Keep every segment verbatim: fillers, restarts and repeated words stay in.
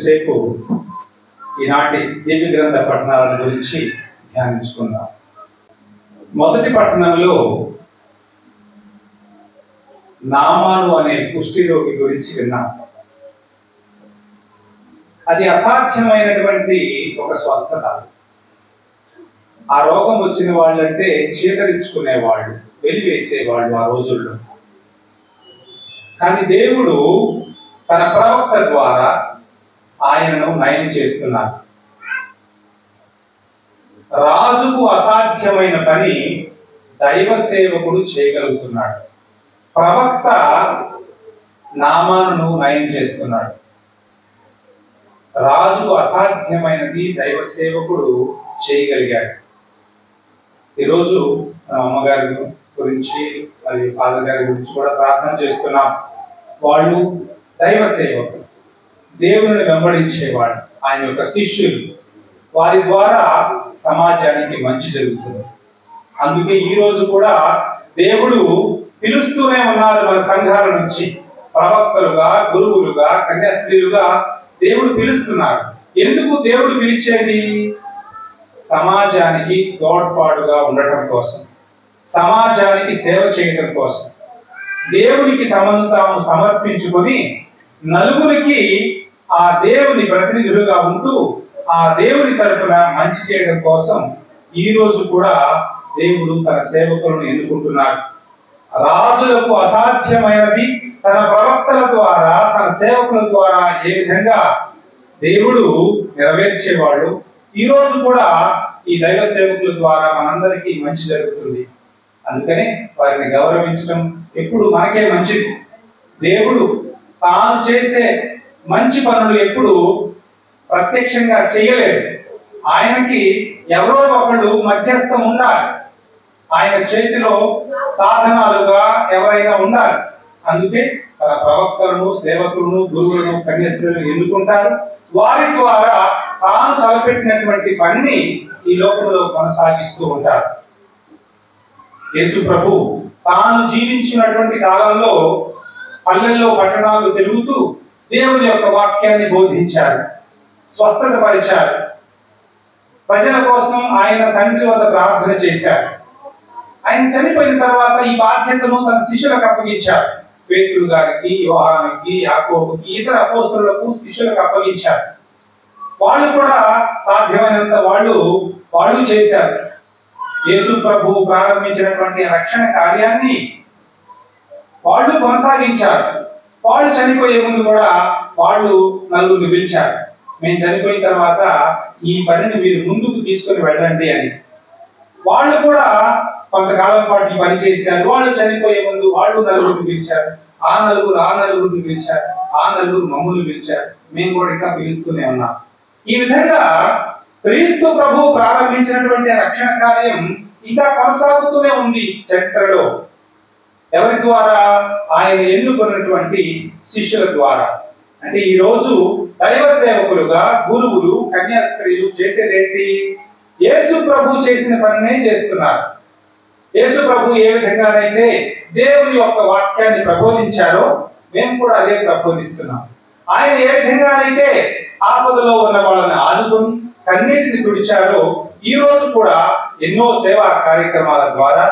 సేపు ఈనాటి దివ్య గ్రంథ పఠనాల గురించి ధ్యానించుకుందాం. మొదటి పఠనంలో నామాను అనే కుష్టి రోగి గురించి విన్నాం. అది అసాధ్యమైనటువంటి ఒక స్వస్థత. ఆ రోగం వచ్చిన వాళ్ళంటే చీతరించుకునేవాళ్ళు, వెలివేసేవాళ్ళు ఆ రోజుల్లో. కానీ దేవుడు తన ప్రవక్త ద్వారా ఆయనను నయం చేస్తున్నారు. రాజుకు అసాధ్యమైన పని దైవ సేవకుడు చేయగలుగుతున్నాడు. ప్రవక్త నామాను నయం చేస్తున్నాడు. రాజుకు అసాధ్యమైనది దైవ సేవకుడు చేయగలిగాడు. ఈరోజు మన అమ్మగారి గురించి మరియు ఫాదర్ గారి గురించి కూడా ప్రార్థన చేస్తున్నాం. వాళ్ళు దైవ సేవకులు, దేవుని వెంబడించేవాడు, ఆయన యొక్క శిష్యులు. వారి ద్వారా సమాజానికి మంచి జరుగుతుంది. అందుకే ఈ రోజు కూడా దేవుడు పిలుస్తూనే ఉన్నారు. మన సంఘాల నుంచి ప్రవక్తలుగా, గురువులుగా, కన్యాస్త్రీలుగా దేవుడు పిలుస్తున్నారు. ఎందుకు దేవుడు పిలిచేది? సమాజానికి తోడ్పాటుగా ఉండటం కోసం, సమాజానికి సేవ చేయడం కోసం, దేవునికి తమను తాము సమర్పించుకొని నలుగురికి ఆ దేవుని ప్రతినిధులుగా ఉంటూ ఆ దేవుని తరపున మంచి చేయడం కోసం ఈ రోజు కూడా దేవుడు తన సేవకులను ఎన్నుకుంటున్నాడు. రాజులకు అసాధ్యమైనది తన ప్రవక్తల ద్వారా, తన సేవకుల ద్వారా ఏ విధంగా దేవుడు నెరవేర్చేవాడు, ఈ రోజు కూడా ఈ దైవ సేవకుల ద్వారా మనందరికీ మంచి జరుగుతుంది. అందుకనే వారిని గౌరవించడం ఎప్పుడు మనకే మంచిది. దేవుడు తాను చేసే మంచి పనులు ఎప్పుడు ప్రత్యక్షంగా చేయలేడు. ఆయనకి ఎవరో ఒకళ్ళు మధ్యస్థం ఉండాలి. ఆయన చేతిలో సాధనాలుగా ఎవరైనా ఉండాలి. అందుకే తన ప్రవక్తలను, సేవకులను, గురువులను, కన్యాస్త్రీలను ఎన్నుకుంటారు. వారి ద్వారా తాను తలపెట్టినటువంటి పనిని ఈ లోకంలో కొనసాగిస్తూ ఉంటారు. యేసు ప్రభు తాను జీవించినటువంటి కాలంలో పల్లెల్లో, పట్టణాలు తిరుగుతూ దేవుని యొక్క వాక్యాన్ని బోధించారు, స్వస్థత పరిచారు. ప్రజల కోసం ఆయన తండ్రి వద్ద ప్రార్థన చేశారు. ఆయన చనిపోయిన తర్వాత ఈ బాధ్యతను తన శిష్యులకు అప్పగించారు. పేతురు గారికి, యోహానుకి, యాకోబుకి, ఇతర అపోస్తలులకు, శిష్యులకు అప్పగించారు. వాళ్ళు కూడా సాధ్యమైనంత వాళ్ళు వాళ్ళు చేశారు. యేసు ప్రభు ప్రారంభించినటువంటి రక్షణ కార్యాన్ని వాళ్ళు కొనసాగించారు. వాళ్ళు చనిపోయే ముందు కూడా వాళ్ళు నలుగురిని పిలిచారు. మేము చనిపోయిన తర్వాత ఈ పనిని మీరు ముందుకు తీసుకుని వెళ్ళండి అని. వాళ్ళు కూడా కొంతకాలం పాటు ఈ పని చేశారు. వాళ్ళు చనిపోయే ముందు వాళ్ళు నలుగురిని పిలిచారు. ఆ నలుగురు ఆ నలుగురిని పిలిచారు. ఆ నలుగురు మమ్మల్ని పిలిచారు. మేము కూడా ఇంకా పిలుస్తూనే ఉన్నాం. ఈ విధంగా క్రీస్తు ప్రభు ప్రారంభించినటువంటి రక్షణ కార్యం ఇంకా కొనసాగుతూనే ఉంది చరిత్రలో. ఎవరి ద్వారా? ఆయన ఎన్నుకున్నటువంటి శిష్యుల ద్వారా. అంటే ఈ రోజు దైవ సేవకులుగా, గురువులు, కన్యాస్త్రీలు చేసేదేంటి? యేసు ప్రభు చేసిన పనినే చేస్తున్నారు. యేసు ప్రభు ఏ విధంగానైతే దేవుని యొక్క వాక్యాన్ని ప్రబోధించారో మేము కూడా అదే ప్రబోధిస్తున్నాం. ఆయన ఏ విధంగానైతే ఆపదలో ఉన్న వాళ్ళని ఆదుకొని కన్నీటిని తుడిచారో ఈ రోజు కూడా ఎన్నో సేవా కార్యక్రమాల ద్వారా,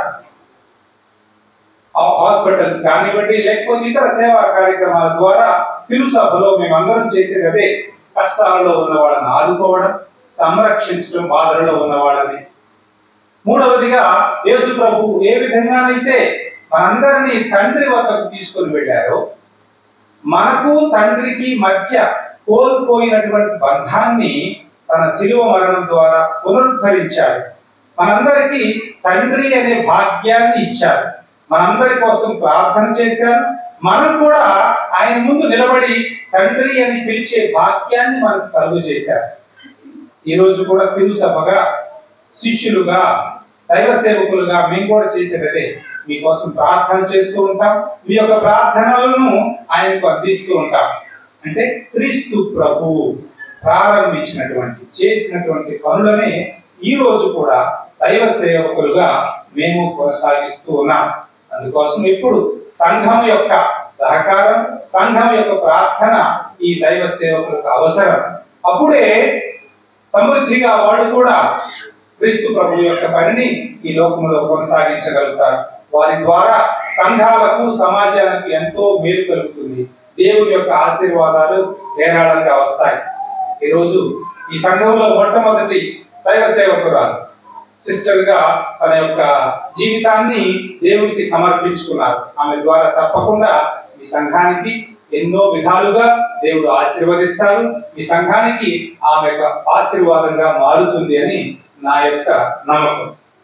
హాస్పిటల్స్ కానివ్వండి, లేకపోతే ఇతర సేవా కార్యక్రమాల ద్వారా తిరుసభలో మేమందరం చేసేది అదే. కష్టాలలో ఉన్న వాళ్ళని ఆదుకోవడం, సంరక్షించడం, బాధలలో ఉన్న వాళ్ళని. మూడవదిగా యేసు ప్రభు ఏ విధంగానైతే మనందరినీ తండ్రి వద్దకు తీసుకొని వెళ్ళారో, మనకు తండ్రికి మధ్య కోల్పోయినటువంటి బంధాన్ని తన శిలువ మరణం ద్వారా పునరుద్ధరించారు. మనందరికీ తండ్రి అనే భాగ్యాన్ని ఇచ్చారు. మనందరి కోసం ప్రార్థన చేశారు. మనం కూడా ఆయన ముందు నిలబడి తండ్రి అని పిలిచే భాగ్యాన్ని మనకు కలుగు చేశారు. ఈ రోజు కూడా తిరుసభగా, శిష్యులుగా, దైవ సేవకులుగా మేము కూడా చేసేదే. మీకోసం ప్రార్థన చేస్తూ ఉంటాం. మీ యొక్క ప్రార్థనలను ఆయనకు అందిస్తూ ఉంటాం. అంటే క్రీస్తు ప్రభు ప్రారంభించినటువంటి, చేసినటువంటి పనులనే ఈ రోజు కూడా దైవ సేవకులుగా మేము కొనసాగిస్తూ ఉన్నాం. అందుకోసం ఇప్పుడు సంఘం యొక్క సహకారం, సంఘం యొక్క ప్రార్థన ఈ దైవ సేవకులకు అవసరం. అప్పుడే సమృద్ధిగా వాడు కూడా క్రీస్తు ప్రభు యొక్క పనిని ఈ లోకంలో కొనసాగించగలుగుతారు. వారి ద్వారా సంఘాలకు, సమాజానికి ఎంతో మేలు కలుగుతుంది. దేవుని యొక్క ఆశీర్వాదాలు ఏరాళంగా వస్తాయి. ఈరోజు ఈ సంఘంలో మొట్టమొదటి దైవ సేవకురాలు సిస్టర్ గా తన యొక్క జీవితాన్ని దేవునికి సమర్పించుకున్నారు. ఆమె ద్వారా తప్పకుండా ఈ సంఘానికి ఎన్నో విధాలుగా దేవుడు ఆశీర్వదిస్తారు. ఈ సంఘానికి ఆమె యొక్క ఆశీర్వాదంగా మారుతుంది అని నా యొక్క నమ్మకం.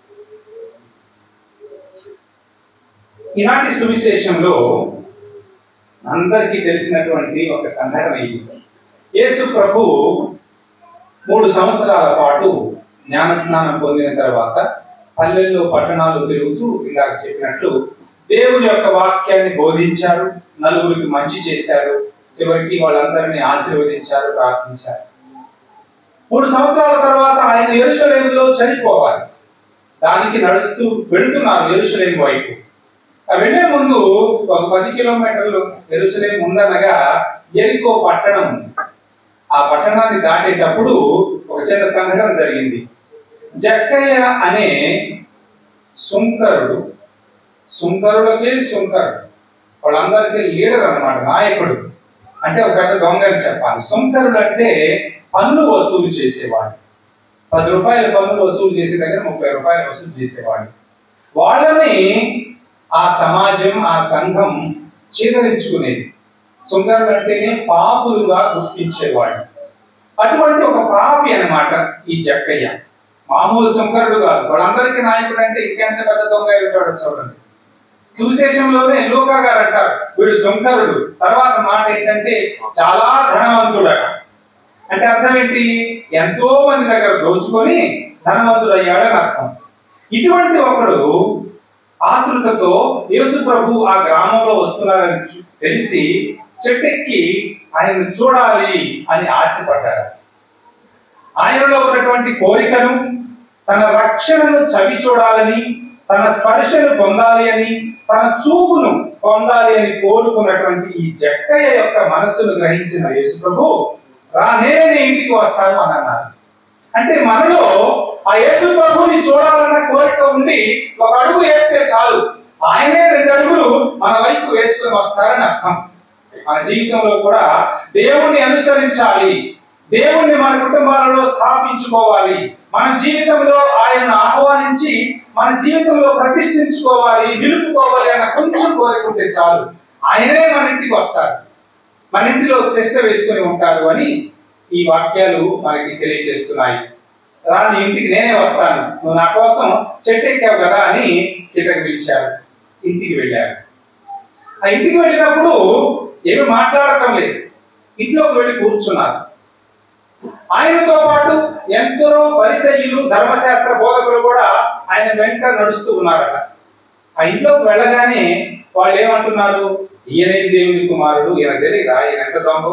ఈనాటి సువిశేషంలో అందరికీ తెలిసినటువంటి ఒక సంఘటన ఇది. యేసు ప్రభు మూడు సంవత్సరాల పాటు జ్ఞాన స్నానం పొందిన తర్వాత పల్లెల్లో పట్టణాలు తిరుగుతూ ఇందాక చెప్పినట్లు దేవుని యొక్క వాక్యాన్ని బోధించారు, నలుగురికి మంచి చేశారు, చివరికి వాళ్ళందరినీ ఆశీర్వదించారు, ప్రార్థించారు. మూడు సంవత్సరాల తర్వాత ఆయన యెరూషలేములో చనిపోవాలి. దానికి నడుస్తూ వెళుతున్నారు యెరూషలేము వైపు. వెళ్లే ముందు ఒక పది కిలోమీటర్లు యెరూషలేము ఉందనగా యెరికో పట్టణం ఉంది. ఆ పట్టణాన్ని దాటేటప్పుడు ఒక చిన్న సంఘటన జరిగింది. జక్కయ్య అనే సుంకరుడు, సుంకరులకే సుంకరుడు, వాళ్ళందరికీ లీడర్ అన్నమాట, నాయకుడు, అంటే ఒక పెద్ద దొంగ అని చెప్పాలి. సుంకరుడు అంటే పన్ను వసూలు చేసేవాడు. పది రూపాయల పన్నులు వసూలు చేసే దగ్గర ముప్పై రూపాయలు వసూలు చేసేవాడు. వాళ్ళని ఆ సమాజం, ఆ సంఘం చీదరించుకునేది. సుంకరుడు అంటేనే పాపులుగా గుర్తించేవాడు. అటువంటి ఒక పాపి అన్నమాట ఈ జక్కయ్య. మామూలు సుంకరుడు కాదు, వాళ్ళందరికీ నాయకుడు అంటే ఇంకెంత పెద్ద దొంగ ఉంటాడు చూడండి. సువిశేషంలోనే లూకా గారు అంటారు వీడు సుంకరుడు. తర్వాత మాట ఏంటంటే చాలా ధనవంతుడట. అంటే అర్థం ఏంటి? ఎంతో మంది దగ్గర దోచుకొని ధనవంతుడు అయ్యాడని అర్థం. ఇటువంటి ఒకడు ఆతృతతో యేసు ప్రభు ఆ గ్రామంలో వస్తున్నారని తెలిసి చెట్టెక్కి ఆయన్ని చూడాలి అని ఆశపడ్డారు. ఆయనలో ఉన్నటువంటి కోరికను, తన రక్షణను చవి చూడాలని, తన స్పర్శను పొందాలి అని, తన చూపును పొందాలి అని కోరుకున్నటువంటి ఈ జక్కయ్య యొక్క మనస్సును గ్రహించిన యేసు ప్రభు రా నేనే ఇంటికి వస్తాను అని అన్నారు. అంటే మనలో ఆ యేసు ప్రభుని చూడాలన్న కోరిక ఉండి ఒక అడుగు వేస్తే చాలు, ఆయనే రెండు అడుగులు మన వైపు వేసుకొని వస్తారని అర్థం. మన జీవితంలో కూడా దేవుణ్ణి అనుసరించాలి, దేవుణ్ణి మన కుటుంబాలలో స్థాపించుకోవాలి, మన జీవితంలో ఆయనను ఆహ్వానించి మన జీవితంలో ప్రతిష్ఠించుకోవాలి, నిలుపుకోవాలి అన్న కొంచెం కోరుకుంటే చాలు, ఆయనే మన ఇంటికి వస్తాడు, మన ఇంటిలో తెస్ట వేసుకొని ఉంటాడు అని ఈ వాక్యాలు మనకి తెలియజేస్తున్నాయి. రా నీ ఇంటికి నేనే వస్తాను, నువ్వు నా కోసం చెట్టు ఎక్కావు కదా అని కిందకి పిలిచారు. ఇంటికి వెళ్ళారు. ఆ ఇంటికి వెళ్ళినప్పుడు ఏమి మాట్లాడటం లేదు, ఇంట్లోకి వెళ్ళి కూర్చున్నారు. ఆయనతో పాటు ఎందరో పరిసయ్యులు, ధర్మశాస్త్ర బోధకులు కూడా ఆయన వెంట నడుస్తూ ఉన్నారట. ఆ ఇంట్లోకి వెళ్ళగానే వాళ్ళు ఏమంటున్నారు? ఈయనే దేవుని కుమారుడు, ఈయన తెలియదా ఈయన ఎంత దొంగ?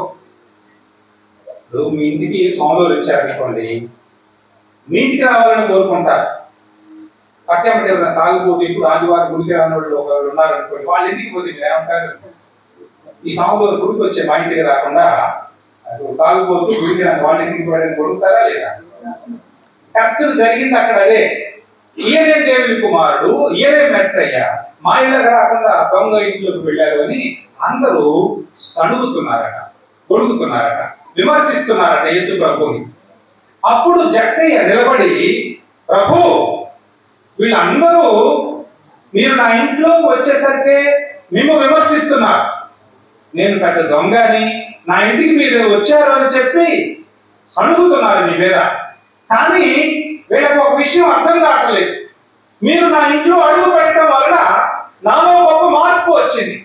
ఇప్పుడు మీ ఇంటికి సోమవారం వచ్చారనుకోండి, మీ ఇంటికి రావాలని కోరుకుంటారు. పక్కన ఎవరైనా తాగుబోతు, ఇప్పుడు ఆదివారం గుడికి రానోళ్ళు ఒకరు ఉన్నారనుకోండి, వాళ్ళ ఇంటికి పోతే మీరు ఏమంటారు? ఈ సోమవారం గుడికి వచ్చే మా ఇంటికి రాకుండా తాగుబోతు గుడికి రాని వాళ్ళ ఇంటికి పోవడానికి కొడుకుతారా లేదా? కరెక్ట్ జరిగింది అక్కడ అదే. ఈయనే దేవుని కుమారుడు, ఈయనే మెస్సయ్య, మా ఇళ్ళకి రాకుండా దొంగ ఇంట్లోకి వెళ్ళారు అని అందరూ సణుగుతున్నారట, కొడుకుతున్నారట, విమర్శిస్తున్నారట యేసు ప్రభుని. అప్పుడు జక్కయ్య నిలబడి, ప్రభు వీళ్ళందరూ మీరు నా ఇంట్లోకి వచ్చేసరికి మేము విమర్శిస్తున్నారు, నేను పెద్ద దొంగని, నా ఇంటికి మీరు వచ్చారు అని చెప్పి సణుగుతున్నారు మీ మీద. కానీ వీళ్ళకి ఒక విషయం అర్థం కావట్లేదు, మీరు నా ఇంట్లో అడుగు పెట్టడం వలన నాలో గొప్ప మార్పు వచ్చింది,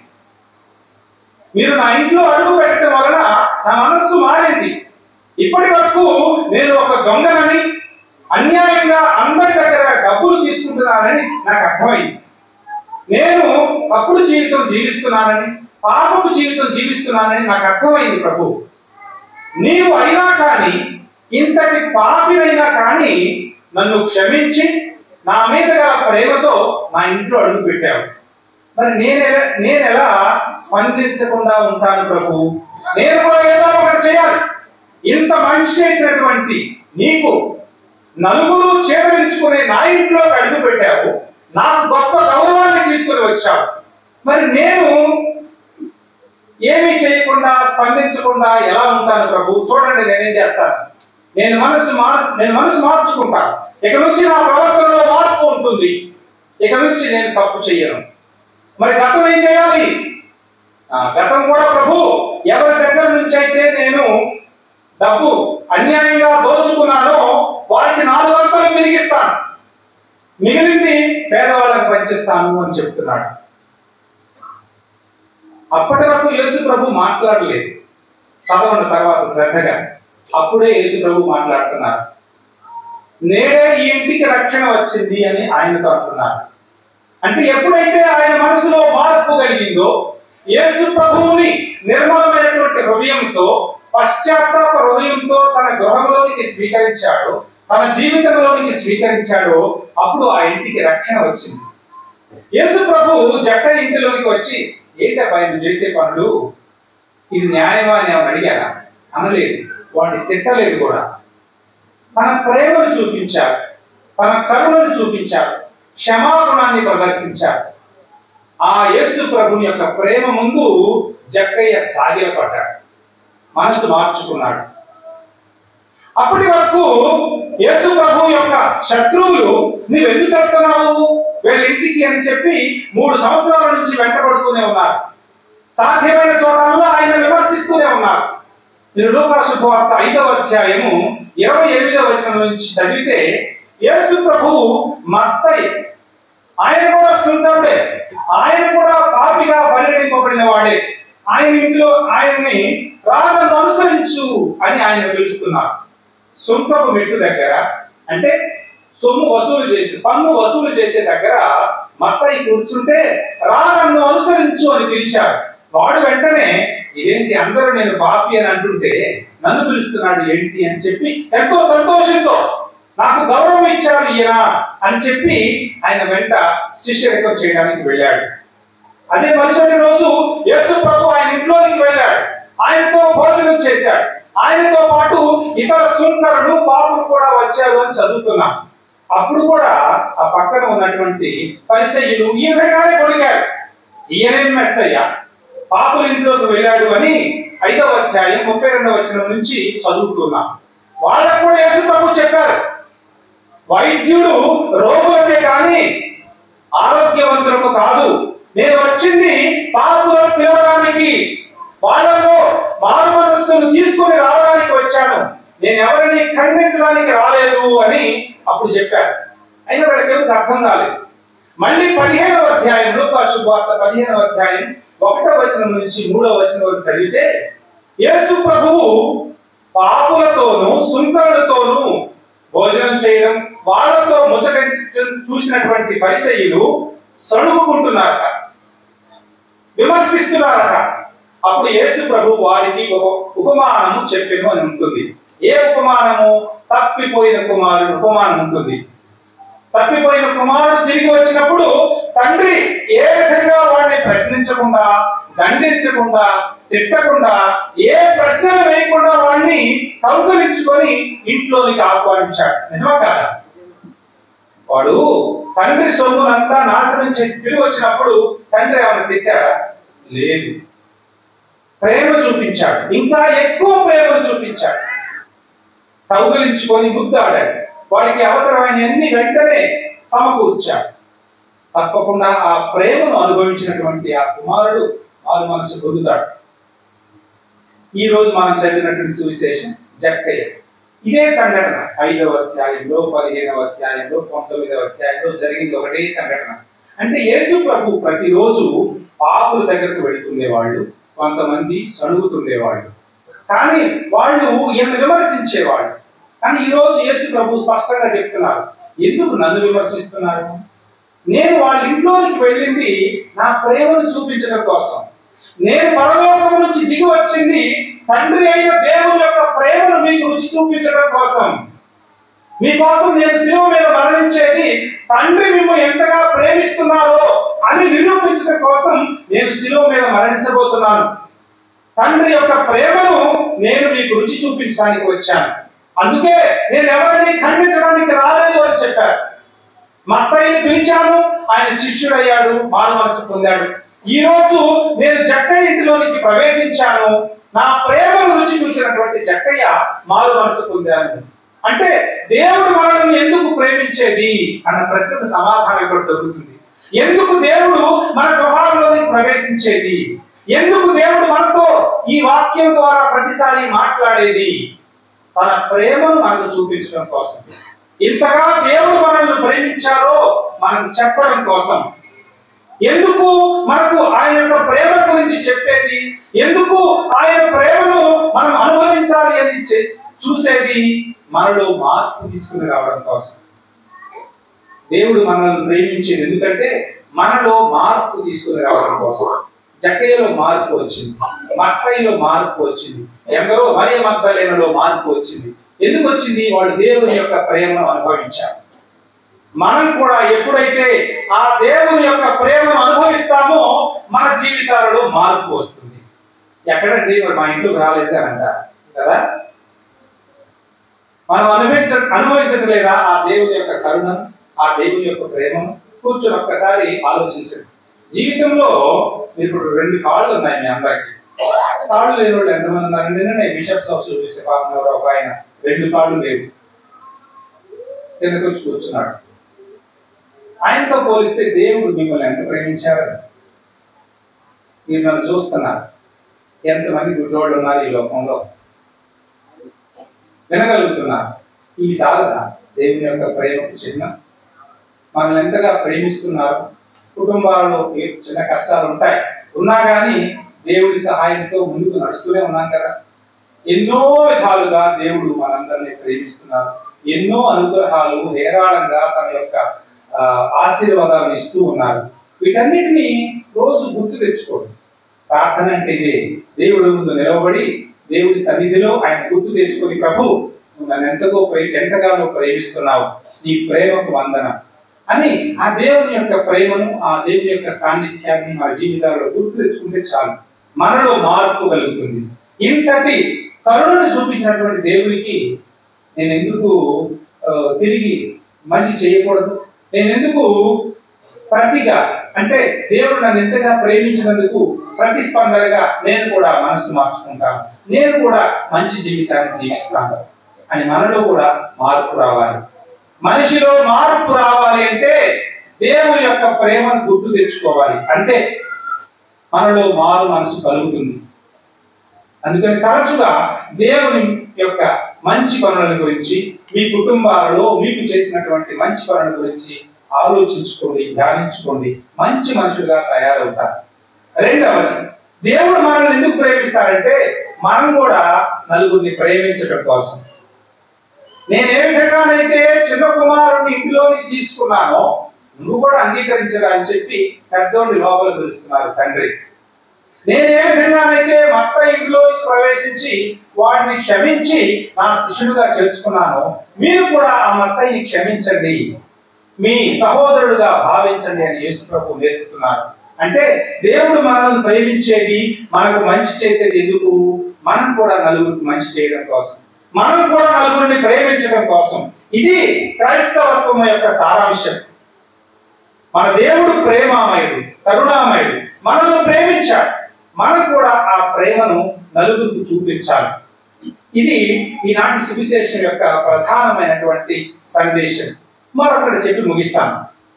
మీరు నా ఇంట్లో అడుగు పెట్టడం వలన నా మనస్సు మారింది. ఇప్పటి వరకు నేను ఒక దొంగనని, అన్యాయంగా అందరి దగ్గర డబ్బులు తీసుకుంటున్నానని నాకు అర్థమైంది. నేను తప్పుడు జీవితం జీవిస్తున్నానని, పాపపు జీవితం జీవిస్తున్నానని నాకు అర్థమైంది. ప్రభు నీవు అయినా కానీ, ఇంతటి పాపినైనా కానీ నన్ను క్షమించి నా మీద గల ప్రేమతో నా ఇంట్లో అడుగు పెట్టావు. మరి నేను నేను ఎలా స్పందించకుండా ఉంటాను ప్రభు? నేను కూడా ఏదో ఒకటి చేయాలి. ఇంత మంచి చేసినటువంటి నీకు నలుగురు చేదరించుకునే నా ఇంట్లో అడుగు పెట్టావు, నాకు గొప్ప గౌరవాన్ని తీసుకుని వచ్చావు. మరి నేను ఏమీ చేయకుండా స్పందించకుండా ఎలా ఉంటాను ప్రభు? చూడండి నేనేం చేస్తాను. నేను మనసు మార్ నేను మనసు మార్చుకుంటాను. ఇక నుంచి నా ప్రవర్తనలో మార్పు ఉంటుంది. ఇక నుంచి నేను తప్పు చేయను. మరి గతం ఏం చేయాలి? గతం కూడా ప్రభు, ఎవరి దగ్గర నుంచి అయితే నేను డబ్బు అన్యాయంగా దోచుకున్నానో వారికి నాలుగు వందలు తిరిగిస్తాను, మిగిలింది పేదవాళ్ళకి పంచిస్తాను అని చెప్తున్నాడు. అప్పటి వరకు యేసు ప్రభు మాట్లాడలేదు. చదవండి తర్వాత శ్రద్ధగా. అప్పుడే యేసు ప్రభు మాట్లాడుతున్నారు. నేడే ఈ ఇంటికి రక్షణ వచ్చింది అని ఆయనతో అంటున్నారు. అంటే ఎప్పుడైతే ఆయన మనసులో మార్పు కలిగిందో, యేసు ప్రభువుని నిర్మలమైనటువంటి హృదయంతో, పశ్చాత్తాప హృదయంతో తన గృహంలోనికి స్వీకరించాడు, తన జీవితంలోనికి స్వీకరించాడో అప్పుడు ఆ ఇంటికి రక్షణ వచ్చింది. యేసు ప్రభు జక్క ఇంటిలోకి వచ్చి, ఏంటబ్బా నువ్వు చేసే పనులు, ఇది న్యాయమా అని ఏమని అడిగారా? అనలేదు. వాడిని తిట్టలేదు కూడా. తన ప్రేమను చూపించాడు, తన కరుణను చూపించాడు, క్షమాగుణాన్ని ప్రదర్శించాడు. ఆ యేసు ప్రభుని యొక్క ప్రేమ ముందు జక్కయ్య సాగిలపడ్డాడు, మనసు మార్చుకున్నాడు. అప్పటి వరకు యేసు ప్రభు యొక్క శత్రువులు నీవు ఎందుకు వెళ్తున్నావు వీళ్ళ ఇంటికి అని చెప్పి మూడు సంవత్సరాల నుంచి వెంటబడుతూనే ఉన్నారు. సాధ్యమైన చోట్ల ఆయన విమర్శిస్తూనే ఉన్నారు. మీరు లూకా శుభవార్త ఐదవ అధ్యాయము ఇరవై ఎనిమిదవ వచనం నుంచి చదివితే, యేసు ప్రభు మత్తయి, ఆయన కూడా సుందరుడే, ఆయన కూడా పాపిగా పరిగణింపబడిన వాడే. ఆయన ఇంట్లో ఆయన్ని రాగను అనుసరించు అని ఆయన పిలుస్తున్నారు. సుంకపు మెట్టు దగ్గర, అంటే సొమ్ము వసూలు చేసి పన్ను వసూలు చేసే దగ్గర మత్తయి కూర్చుంటే రాగను అనుసరించు అని పిలిచారు. వాడు వెంటనే, ఇదేంటి అందరూ నేను పాపి అని అంటుంటే నన్ను పిలుస్తున్నాడు ఏంటి అని చెప్పి ఎంతో సంతోషంతో, నాకు గౌరవం ఇచ్చాడు ఈయన అని చెప్పి ఆయన వెంట శిష్యరికం చేయడానికి వెళ్ళాడు. అదే మరుసటి రోజు యేసు ప్రభు ఆయన ఇంట్లోకి వెళ్ళాడు, ఆయనతో భోజనం చేశాడు. ఆయనతో పాటు ఇతర సుంకరులు పాపులు కూడా వచ్చారు అని చదువుతున్నాం. అప్పుడు కూడా ఆ పక్కన ఉన్నటువంటి పరిసయ్యులు ఈ విధంగానే కొడిగారు, ఈయనే మెస్సయ్య, పాపుల ఇంట్లోకి వెళ్ళాడు అని ఐదవ అధ్యాయం ముప్పై రెండవ వచనం నుంచి చదువుతున్నాం. వాళ్ళకు కూడా యేసు ప్రభు చెప్పారు, వైద్యుడు రోగులకే కానీ ఆరోగ్యవంతులకు కాదు, నేను వచ్చింది పాపులను పిలవడానికి, వాళ్ళలో మారు మనస్సును తీసుకుని రావడానికి వచ్చాను, నేను ఎవరిని ఖండించడానికి రాలేదు అని అప్పుడు చెప్పారు. అయినా వీళ్ళకి అర్థం కాలేదు. మళ్ళీ పదిహేనవ అధ్యాయంలో శుభవార్త పదిహేనవ అధ్యాయం ఒకటో వచనం నుంచి మూడవ వచనం వరకు చదివితే, యేసు ప్రభువు పాపులతోనూ సుంకరులతోనూ భోజనం చేయడం, వాళ్ళతో ముచ్చట చూసినటువంటి పరిసయ్యులు సణుగుకుంటున్నారట, విమర్శిస్తున్నారట. అప్పుడు యేసు ప్రభు వారికి ఒక ఉపమానము చెప్పెను అని ఉంటుంది. ఏ ఉపమానము? తప్పిపోయిన కుమారుడు ఉపమానం ఉంటుంది. తప్పిపోయిన కుమారుడు తిరిగి వచ్చినప్పుడు తండ్రి ఏ విధంగా వాడిని ప్రశ్నించకుండా, దండించకుండా, తిట్టకుండా, ఏ ప్రశ్నలు వేయకుండా వాడిని కౌగులించుకొని ఇంట్లోనికి ఆహ్వానించాడు. నిజమా కాదా? వాడు తండ్రి సొమ్మునంతా నాశనం చేసి తిరిగి వచ్చినప్పుడు తండ్రి ఏమైనా తిట్టాడా? లేదు. ప్రేమ చూపించాడు, ఇంకా ఎక్కువ ప్రేమను చూపించాడు. కౌగులించుకొని ముద్దాడాడు, వారికి అవసరమైన అన్ని వెంటనే సమకూర్చాడు. తప్పకుండా ఆ ప్రేమను అనుభవించినటువంటి ఆ కుమారుడు వారి మనసు పొందుతాడు. ఈ రోజు మనం చదివినటువంటి సువిశేషం జక్కయ్య. ఇదే సంఘటన ఐదవ అధ్యాయంలో, పదిహేనవ అధ్యాయంలో, పంతొమ్మిదవ అధ్యాయంలో జరిగింది ఒకటే సంఘటన. అంటే యేసు ప్రభు ప్రతిరోజు పాపుల దగ్గరకు వెళుతుండేవాళ్ళు, కొంతమంది సణుగుతుండేవాళ్ళు, కానీ వాళ్ళు ఈయన విమర్శించేవాళ్ళు. కానీ ఈ రోజు యేసు ప్రభు స్పష్టంగా చెప్తున్నారు, ఎందుకు నన్ను విమర్శిస్తున్నారు? నేను వాళ్ళ ఇంట్లోనికి వెళ్ళింది నా ప్రేమను చూపించడం కోసం. నేను పరలోకం నుంచి దిగి వచ్చింది తండ్రి అయిన దేవుని యొక్క ప్రేమను మీకు రుచి చూపించడం కోసం. మీకోసం నేను శిలువ మీద మరణించేది తండ్రి మిమ్మల్ని ఎంతగా ప్రేమిస్తున్నారో అని నిరూపించడం కోసం నేను శిలువ మీద మరణించబోతున్నాను. తండ్రి యొక్క ప్రేమను నేను మీకు రుచి చూపించడానికి వచ్చాను. అందుకే నేను ఎవరిని ఖండించడానికి రాలేదు అని చెప్పారు. మత్తయిని పిలిచాను, ఆయన శిష్యుడయ్యాడు, మారు మనసు పొందాడు. ఈ రోజు నేను జక్కయ్య ఇంటిలోనికి ప్రవేశించాను, నా ప్రేమను రుచి చూసినటువంటి జక్కయ్య మారు మనసు పొందాను. అంటే దేవుడు మనల్ని ఎందుకు ప్రేమించేది అన్న ప్రశ్నకు సమాధానం ఇక్కడ దొరుకుతుంది. ఎందుకు దేవుడు మన గృహాల్లోనికి ప్రవేశించేది, ఎందుకు దేవుడు మనతో ఈ వాక్యం ద్వారా ప్రతిసారి మాట్లాడేది, తన ప్రేమను మనకు చూపించడం కోసం. ఇంతగా దేవుడు మనల్ని ప్రేమించారో మనకు చెప్పడం కోసం. ఎందుకు మనకు ఆయన యొక్క ప్రేమ గురించి చెప్పేది, ఎందుకు ఆయన ప్రేమను మనం అనుభవించాలి అని చూసేది, మనలో మార్పు తీసుకుని రావడం కోసం. దేవుడు మనల్ని ప్రేమించేది ఎందుకంటే మనలో మార్పు తీసుకుని రావడం కోసం. జక్కయ్యలో మార్పు వచ్చింది, మత్తయిలో మార్పు వచ్చింది, ఎందరో మరియ మగ్దలేనలో మార్పు వచ్చింది. ఎందుకు వచ్చింది? వాళ్ళు దేవుని యొక్క ప్రేమను అనుభవించారు. మనం కూడా ఎప్పుడైతే ఆ దేవుని యొక్క ప్రేమను అనుభవిస్తామో మన జీవితాలలో మార్పు వస్తుంది. ఎక్కడండి మా ఇంట్లోకి రాలేదు అని అంటారు కదా. మనం అనుభవించ అనుభవించడం లేదా ఆ దేవుని యొక్క కరుణను, ఆ దేవుని యొక్క ప్రేమను? కూర్చొని ఒక్కసారి ఆలోచించండి. జీవితంలో ఇప్పుడు రెండు కాళ్ళు ఉన్నాయి మీ అందరికి. కాళ్ళు లేని వాళ్ళు ఎంతమంది ఉన్నారండి? నేను బిషప్స్ హౌస్ చూసే పాపం ఎవరో ఒక ఆయన రెండు కాళ్ళు లేవు, కిందకు వచ్చి కూర్చున్నాడు. ఆయనతో పోలిస్తే దేవుడు మిమ్మల్ని ఎంత ప్రేమించారు. మీరు నన్ను చూస్తున్నారు, ఎంతమంది గుడ్డోళ్ళు ఉన్నారు ఈ లోకంలో, వినగలుగుతున్నారు. ఇవి చాలదా దేవుని యొక్క ప్రేమకు చిహ్న? మనల్ని ఎంతగా ప్రేమిస్తున్నారు. కుటుంబాలలో చిన్న కష్టాలు ఉంటాయి, ఉన్నా కానీ దేవుడి సహాయంతో ముందుకు నడుస్తూనే ఉన్నాం కదా. ఎన్నో విధాలుగా దేవుడు మనందరినీ ప్రేమిస్తున్నారు. ఎన్నో అనుగ్రహాలు హేరాళంగా తన యొక్క ఆశీర్వాదాలను ఇస్తూ ఉన్నారు. వీటన్నిటినీ రోజు గుర్తు తెచ్చుకోండి. ప్రార్థన అంటే ఇదే. దేవుడి ముందు నిలవబడి దేవుడి సన్నిధిలో ఆయన గుర్తు తెచ్చుకొని, ప్రభు నువ్వు నన్ను ఎంతగో ఎంతగానో ప్రేమిస్తున్నావు, నీ ప్రేమకు వందనం అని ఆ దేవుని యొక్క ప్రేమను, ఆ దేవుని యొక్క సాన్నిధ్యాన్ని మన జీవితాల్లో గుర్తు తెచ్చుకుంటే చాలు, మనలో మార్పు కలుగుతుంది. ఇంతటి కరుణను చూపించినటువంటి దేవునికి నేను ఎందుకు తిరిగి మంచి చేయకూడదు? నేను ఎందుకు ప్రతిగా అంటే దేవుడు నన్ను ఎంతగా ప్రేమించినందుకు ప్రతిస్పందనగా నేను కూడా మనసు మార్చుకుంటాను, నేను కూడా మంచి జీవితాన్ని జీవిస్తాను అని మనలో కూడా మార్పు రావాలి. మనిషిలో మార్పు రావాలి అంటే దేవుని యొక్క ప్రేమను గుర్తు తెచ్చుకోవాలి. అంటే మనలో మారు మనసు కలుగుతుంది. అందుకని తరచుగా దేవుని యొక్క మంచి పనుల గురించి, మీ కుటుంబాలలో మీకు చేసినటువంటి మంచి పనుల గురించి ఆలోచించుకోండి, ధ్యానించుకోండి. మంచి మనుషులుగా తయారవుతారు. రెండవది, దేవుడు మనల్ని ఎందుకు ప్రేమిస్తారంటే మనం కూడా నలుగురిని ప్రేమించడం కోసం. నేను ఏ విధంగానైతే చిన్న కుమారుడిని ఇంటిలోకి తీసుకున్నానో నువ్వు కూడా అంగీకరించరా అని చెప్పి పెద్దోడిని లోపల పిలుస్తున్నారు తండ్రి. నేను ఏ విధంగానైతే మత్త ఇంటిలోకి ప్రవేశించి వాడిని క్షమించి నా శిష్యుడుగా చేర్చుకున్నానో మీరు కూడా ఆ మత్తయిని క్షమించండి, మీ సహోదరుడుగా భావించండి అని యేసు ప్రభు నేర్పుతున్నారు. అంటే దేవుడు మనల్ని ప్రేమించేది, మనకు మంచి చేసేది ఎందుకు? మనం కూడా నలుగురికి మంచి చేయడం కోసం, మనం కూడా నలుగురిని ప్రేమించడం కోసం. ఇది క్రైస్తవత్వం యొక్క సారాంశం. మన దేవుడు ప్రేమామయుడు, కరుణామయుడు, మనల్ని ప్రేమించాడు. మనం కూడా ఆ ప్రేమను నలుగురికి చూపించాలి. ఇది ఈనాటి సువిశేషం యొక్క ప్రధానమైనటువంటి సందేశం. మరొకటి చెప్పి ముగిస్తాను.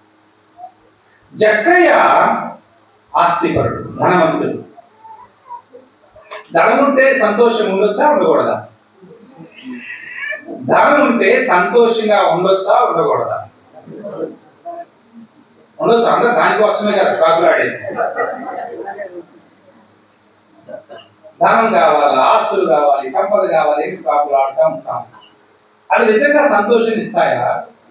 జక్కయ్య ఆస్తిపరుడు, ధనవంతుడు. ధనం ఉంటే సంతోషం ఉండొచ్చా, ఉండకూడదా? ధనం ఉంటే సంతోషంగా ఉండొచ్చా, ఉండకూడదా? ఉండొచ్చు. అందరూ దానికోసమే కదా కాకులాడేది. ధనం కావాలి, ఆస్తులు కావాలి, సంపద కావాలి, కాపులు ఆడుతూ ఉంటాం. అవి నిజంగా సంతోషం ఇస్తాయా?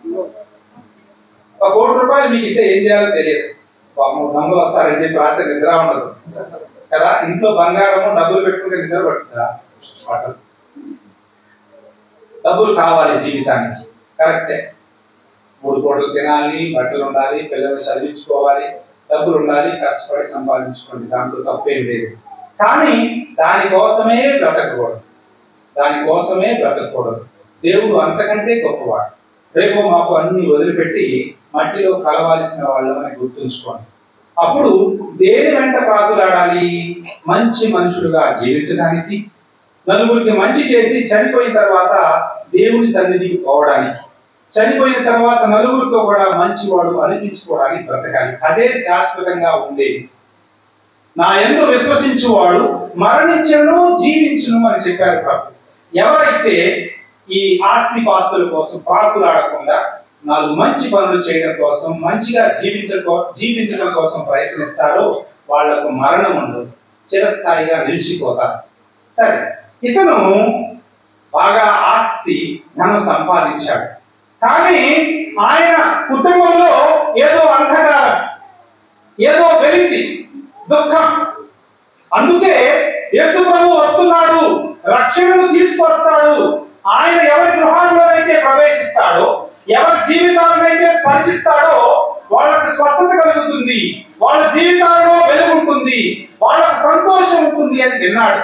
ఒక కోటి రూపాయలు మీకు ఇస్తే ఏం చేయాలో తెలియదు. డబ్బులు వస్తారని చెప్పి ఆశ నిద్ర ఉండదు కదా. ఇంట్లో బంగారము డబ్బులు పెట్టుకుంటే నిద్ర పడుతుందా? పట్టదు. డబ్బులు కావాలి జీవితానికి, కరెక్టే. మూడు కోట్లు తినాలి, బట్టలు ఉండాలి, పిల్లలు చదివించుకోవాలి, డబ్బులు ఉండాలి, కష్టపడి సంపాదించుకోండి, దాంట్లో తప్పేం లేదు. కానీ దానికోసమే బ్రతకకూడదు, దానికోసమే బ్రతకూడదు. దేవుడు అంతకంటే గొప్పవాడు. రేపు మాకు అన్ని వదిలిపెట్టి మట్టిలో కలవాల్సిన వాళ్ళని గుర్తుంచుకోండి. అప్పుడు దేని వెంట ప్రాకులాడాలి? మంచి మనుషులుగా జీవించడానికి, నలుగురికి మంచి చేసి చనిపోయిన తర్వాత దేవుని సన్నిధికి పోవడానికి, చనిపోయిన తర్వాత నలుగురితో కూడా మంచివాడు అనిపించుకోవడానికి బ్రతకాలి. అదే శాశ్వతంగా ఉండేది. నా యందు విశ్వసించువాడు మరణించను జీవించును అని చెప్పారు ప్రభు. ఎవరైతే ఈ ఆస్తి పాస్తుల కోసం ప్రాకులాడకుండా నాలుగు మంచి పనులు చేయడం కోసం, మంచిగా జీవించ జీవించడం కోసం ప్రయత్నిస్తారో వాళ్లకు మరణం ఉండదు, చిరస్థాయిగా నిలిచిపోతారు. సరే, ఇతను బాగా ఆస్తి ధనం సంపాదించాడు, కానీ ఆయన కుటుంబంలో ఏదో అంధకారం, ఏదో వెలితి, దుఃఖం. అందుకే యేసు ప్రభు వస్తున్నాడు, రక్షణను తీసుకొస్తాడు. ఆయన ఎవరి గృహాల్లోనైతే ప్రవేశిస్తాడో, ఎవరి జీవితాలనైతే స్పర్శిస్తాడో వాళ్ళకి స్వస్థత కలుగుతుంది, వాళ్ళ జీవితాల్లో వెలుగుంటుంది, వాళ్ళకు సంతోషం ఉంటుంది అని విన్నాడు.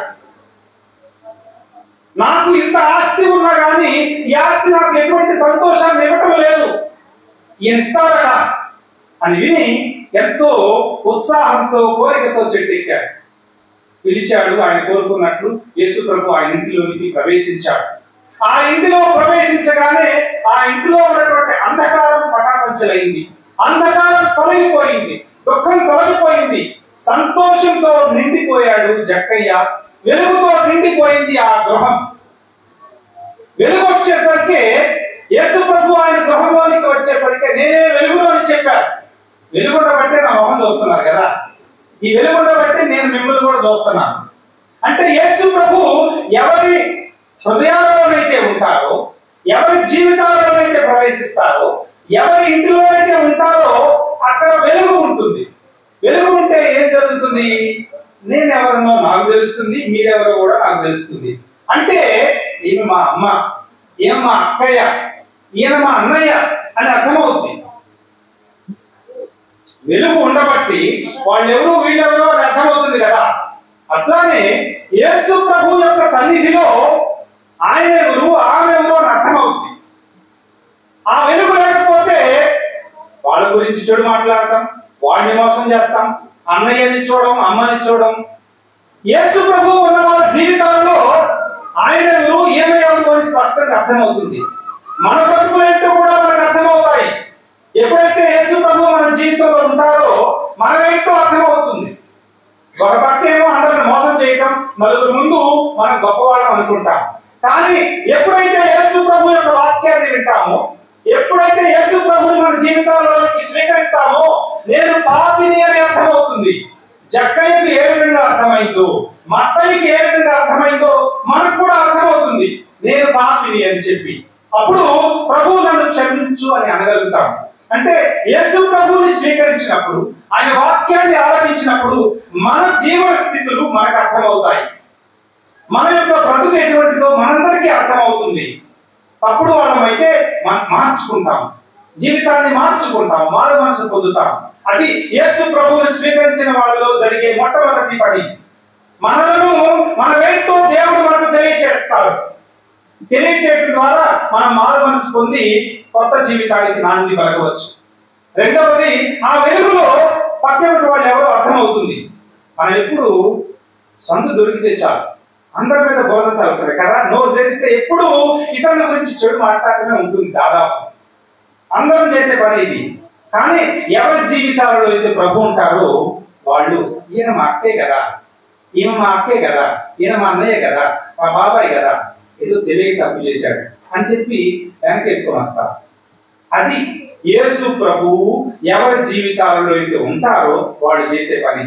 నాకు ఇంత ఆస్తి ఉన్నా కానీ ఈ ఆస్తి నాకు ఎటువంటి సంతోషాన్ని ఇవ్వటం లేదు, ఈయన ఇస్తాడట అని విని ఎంతో ఉత్సాహంతో కోరికతో చెట్టెక్కాడు. పిలిచాడు. ఆయన కోరుకున్నట్లు యేసు ప్రభు ఆ ఇంటిలోనికి ప్రవేశించాడు. ఆ ఇంటిలో ప్రవేశించగానే ఆ ఇంటిలో ఉన్నటువంటి అంధకారం పటాపంచలైంది, అంధకారం తొలగిపోయింది, దుఃఖం తొలగిపోయింది, సంతోషంతో నిండిపోయాడు జక్కయ్య. వెలుగుతో నిండిపోయింది ఆ గృహం. వెలుగు వచ్చేసరికి యేసు ప్రభు ఆయన గృహంలోనికి వచ్చేసరికి నేనే వెలుగును అని చెప్పారు. వెలుగుండబట్టే నా మొహం చూస్తున్నారు కదా, ఈ వెలుగుండబట్టే నేను మిమ్మల్ని కూడా చూస్తున్నాను. అంటే యేసు ప్రభు ఎవరి హృదయాలలోనైతే ఉంటారో, ఎవరి జీవితాలలోనైతే ప్రవేశిస్తారో, ఎవరి ఇంటిలోనైతే ఉంటారో అక్కడ వెలుగు ఉంటుంది. వెలుగు ఉంటే ఏం జరుగుతుంది? నేనెవరనో నాకు తెలుస్తుంది, మీరెవరో కూడా నాకు తెలుస్తుంది. అంటే ఈమె మా అమ్మ, ఈయన మా అక్కయ్య, ఈయన మా అన్నయ్య అని అర్థమవుతుంది. వెలుగు ఉండబట్టి వాళ్ళెవరు వీళ్ళెవరో అని అర్థమవుతుంది కదా. అట్లానే యేసు ప్రభు యొక్క సన్నిధిలో ఆయన ఎవరు, ఆమె ఎవరు అని అర్థమవుతుంది. ఆ వెలుగు లేకపోతే వాళ్ళ గురించి చెడు మాట్లాడటం, వాడిని మోసం చేస్తాం, అన్నయ్యని చూడడం, అమ్మని చూడడం. యేసు ప్రభు ఉన్న వాళ్ళ జీవితాల్లో ఆయన ఎవరు, ఏమే ఎవరు అని స్పష్టంగా అర్థమవుతుంది. మన బతుకులేంటో కూడా మనకు అర్థమవుతాయి. ఎప్పుడైతే యేసు ప్రభు మన జీవితంలో ఉంటారో మనమేంటో అర్థమవుతుంది. ఒక పక్క ఏమో అందరిని మోసం చేయటం, నలుగురు ముందు మనం గొప్పవాళ్ళం అనుకుంటాం. కానీ ఎప్పుడైతే యేసు ప్రభు యొక్క వాక్యాన్ని వింటామో, ఎప్పుడైతే యేసు ప్రభుని మన జీవితాల్లోకి స్వీకరిస్తామో నేను పాపిని అని అర్థమవుతుంది. జక్కయ్యకి ఏ విధంగా అర్థమైందో, మత్తయికి ఏ విధంగా అర్థమైందో మనకు కూడా అర్థమవుతుంది, నేను పాపిని అని చెప్పి. అప్పుడు ప్రభు నన్ను క్షమించు అని అనగలుగుతాం. అంటే యేసు ప్రభుని స్వీకరించినప్పుడు, ఆయన వాక్యాన్ని ఆరాధించినప్పుడు మన జీవన స్థితులు మనకు అర్థమవుతాయి. మన యొక్క బ్రతుకు ఎటువంటిదో మనందరికీ అర్థమవుతుంది. తప్పుడు వాళ్ళమైతే మార్చుకుంటాం, జీవితాన్ని మార్చుకుంటాం, మారు మనసు పొందుతాం. అది యేసు ప్రభువుని స్వీకరించిన వాళ్ళలో జరిగే మొట్టమొదటి పని. మనలను మనమేంటో దేవుడు మనకు తెలియచేస్తారు. తెలియచేయడం ద్వారా మనం మారు మనసు పొంది కొత్త జీవితానికి నాంది పలకవచ్చు. రెండవది, ఆ వెలుగులో పక్కన వాళ్ళు ఎవరో అర్థమవుతుంది. మనం ఎప్పుడు సందు దొరికితే చాలు అందరి మీద బోధన చదువుతారు కదా. నోరు తెరిస్తే ఎప్పుడు ఇతరుల గురించి చెడు మాట్లాడటమే ఉంటుంది. దాదాపు అందరం చేసే పని ఇది. కానీ ఎవరి జీవితాలలో అయితే ప్రభు ఉంటారో వాళ్ళు, ఈయన మా అక్కే కదా, ఈయన మా అక్కే కదా, ఈయన మా అన్నయ్య కదా, మా బాబాయ్ కదా, ఏదో తెలియక తప్పు చేశాడు అని చెప్పి వెనకేసుకొని వస్తారు. అది యేసు ప్రభువు ఎవరి జీవితాలలో అయితే ఉంటారో వాళ్ళు చేసే పని.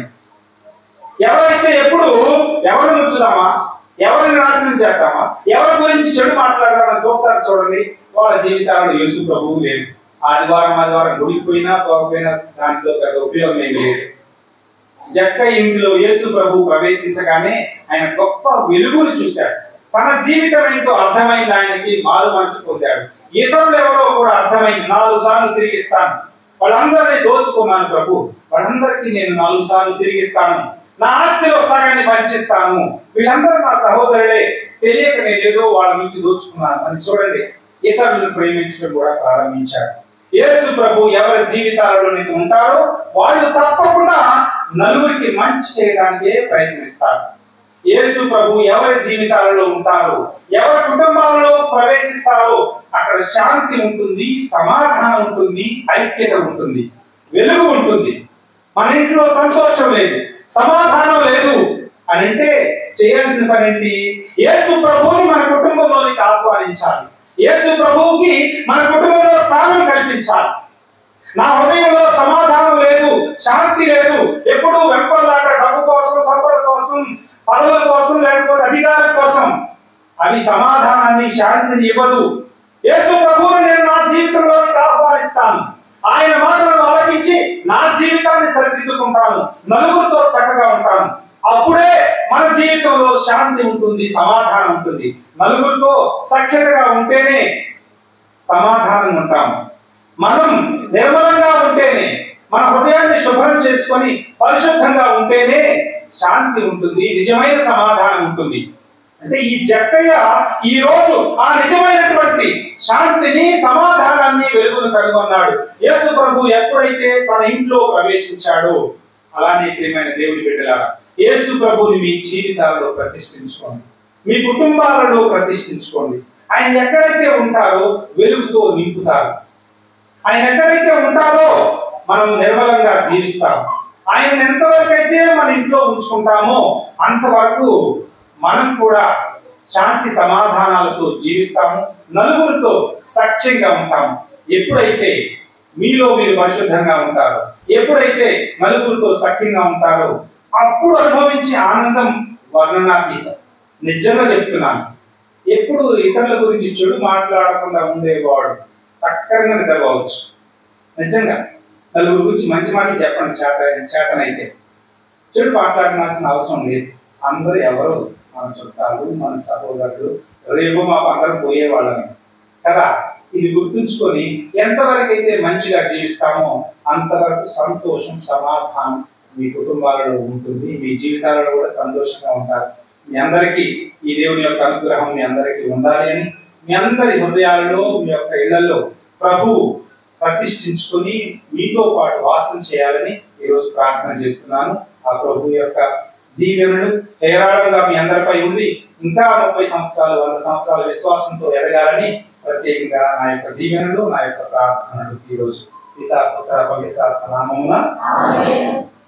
ఎవరైతే ఎప్పుడు ఎవరు ముచ్చుదామా, ఎవరిని నాశనం చేద్దామా, ఎవరి గురించి చెడు మాట్లాడదామని చూస్తారు చూడండి, వాళ్ళ జీవితాలలో యేసు ప్రభువు లేదు. ఆదివారం ఆదివారం గుడికి పోయినా పోకపోయినా దాంట్లో పెద్ద ఉపయోగం ఏమి లేదు. జక్క ఇంటిలో యేసు ప్రభు ప్రవేశించగానే ఆయన గొప్ప వెలుగును చూశాడు. తన జీవితం ఏంటో అర్థమైంది, ఆయనకి మారు మనసు పొందాడు. ఇతరులు ఎవరో కూడా అర్థమైంది, నాలుగు సార్లు తిరిగిస్తాను, వాళ్ళందరినీ దోచుకున్నాను ప్రభు, వాళ్ళందరికీ నేను నాలుగు సార్లు తిరిగిస్తాను, నా ఆస్తిలో సగాన్ని పంచిస్తాను, వీళ్ళందరూ నా సహోదరులే, తెలియక నేను ఏదో వాళ్ళ నుంచి దోచుకున్నాను అని చూడండి ఇతరులను ప్రేమించడం కూడా ప్రారంభించాడు. యేసు ప్రభు ఎవరి జీవితాలలో ఉంటారో వాళ్ళు తప్పకుండా నలుగురికి మంచి చేయడానికే ప్రయత్నిస్తారు. యేసు ప్రభు ఎవరి జీవితాలలో ఉంటారో, ఎవరి కుటుంబాలలో ప్రవేశిస్తారో అక్కడ శాంతి ఉంటుంది, సమాధానం ఉంటుంది, ఐక్యత ఉంటుంది, వెలుగు ఉంటుంది. మన ఇంట్లో సంతోషం లేదు, సమాధానం లేదు అని అంటే చేయాల్సిన పని ఏంటి? యేసు ప్రభువుని మన కుటుంబంలోనికి ఆహ్వానించాలి. యేసు ప్రభువుకి మన కుటుంబంలో స్థానం కల్పించాలి. నా హృదయంలో సమాధానం లేదు, శాంతి లేదు, ఎప్పుడూ వెంపర్లాట, డబ్బు కోసం, సంపద కోసం, పదవుల కోసం, లేకపోతే అధికారం కోసం, అవి సమాధానాన్ని, శాంతిని ఇవ్వదు. యేసు ప్రభువుని నేను నా జీవితంలోకి ఆహ్వానిస్తాను, ఆయన మాటలను ఆలకించి నా జీవితాన్ని సరిదిద్దుకుంటాను, నలుగురితో చక్కగా ఉంటాను. అప్పుడే మన జీవితంలో శాంతి ఉంటుంది, సమాధానం ఉంటుంది. నలుగురితో సఖ్యతగా ఉంటేనే సమాధానం ఉంటాము. మనం నిర్మలంగా ఉంటేనే, మన హృదయాన్ని శుభ్రం చేసుకొని పరిశుద్ధంగా ఉంటేనే శాంతి ఉంటుంది, నిజమైన సమాధానం ఉంటుంది. అంటే ఈ జక్కయ్య ఈ రోజు ఆ నిజమైనటువంటి శాంతిని, సమాధానాన్ని, వెలుగును కనుగొన్నాడు. యేసు ప్రభు ఎప్పుడైతే తన ఇంట్లో ప్రవేశించాడో, అలానే ప్రియమైన దేవుని బిడ్డలారా, యేసు ప్రభుని మీ జీవితాలలో ప్రతిష్ఠించుకోండి, మీ కుటుంబాలలో ప్రతిష్ఠించుకోండి. ఆయన ఎక్కడైతే ఉంటారో వెలుగుతో నింపుతారు. ఆయన ఎక్కడైతే ఉంటారో మనం నిర్మలంగా జీవిస్తాము. ఆయన ఎంతవరకు అయితే మన ఇంట్లో ఉంచుకుంటామో అంతవరకు మనం కూడా శాంతి సమాధానాలతో జీవిస్తాము, నలుగురితో సఖ్యంగా ఉంటాము. ఎప్పుడైతే మీలో మీరు పరిశుద్ధంగా ఉంటారో, ఎప్పుడైతే నలుగురితో సఖ్యంగా ఉంటారో అప్పుడు అనుభవించే ఆనందం వర్ణనాతీతం. నిజంగా చెప్తున్నాను, ఎప్పుడు ఇతరుల గురించి చెడు మాట్లాడకుండా ఉండేవాడు చక్కగా నిద్రపోవచ్చు. నిజంగా నలుగురు గురించి మంచి మాటలు చెప్పండి, చేత చేతనైతే చెడు మాట్లాడాల్సిన అవసరం లేదు. అందరూ ఎవరు మన చుట్టాలు, మన సహోదరులు, రేపు మాకు అందరూ పోయేవాళ్ళని కదా. ఇది గుర్తుంచుకొని ఎంతవరకు అయితే మంచిగా జీవిస్తామో అంతవరకు సంతోషం, సమాధానం మీ కుటుంబాలలో ఉంటుంది, మీ జీవితాలలో కూడా సంతోషంగా ఉంటారు. మీ అందరికీ ఈ దేవుని యొక్క అనుగ్రహం మీ అందరికీ ఉండాలి అని, మీ అందరి హృదయాలలో, మీ యొక్క ఇళ్లలో ప్రభు ప్రతిష్ఠించుకొని మీతో పాటు వాసం చేయాలని ఈరోజు ప్రార్థన చేస్తున్నాను. ఆ ప్రభు యొక్క దీవెనలు హేరాళంగా మీ అందరిపై ఉంది. ఇంకా ముప్పై సంవత్సరాలు, వంద సంవత్సరాల విశ్వాసంతో ఎదగాలని ప్రత్యేకంగా నా యొక్క దీవెనలు, నా యొక్క ప్రార్థనలు ఈరోజు పితా పుత్ర పవిత్రాత్మ నామమున ఆమేన్.